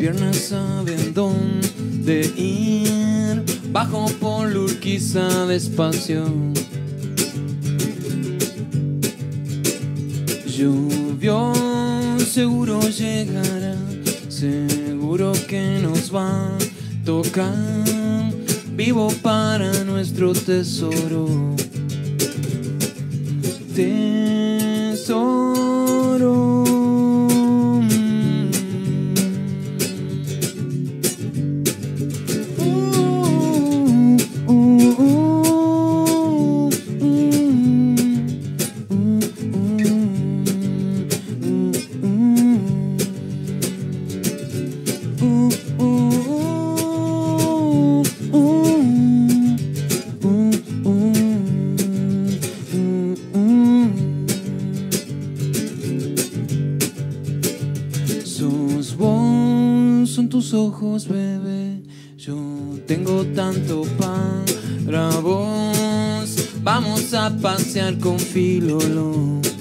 piernas saben dónde ir. Bajo por la Urquiza despacio. Llovió, seguro llegará, seguro que nos va a tocar. Vivo para nuestro tesoro. Tesoro. Sos vos, son tus ojos, bebé. Yo tengo tanto para vos. Vamos a pasear con Filolo.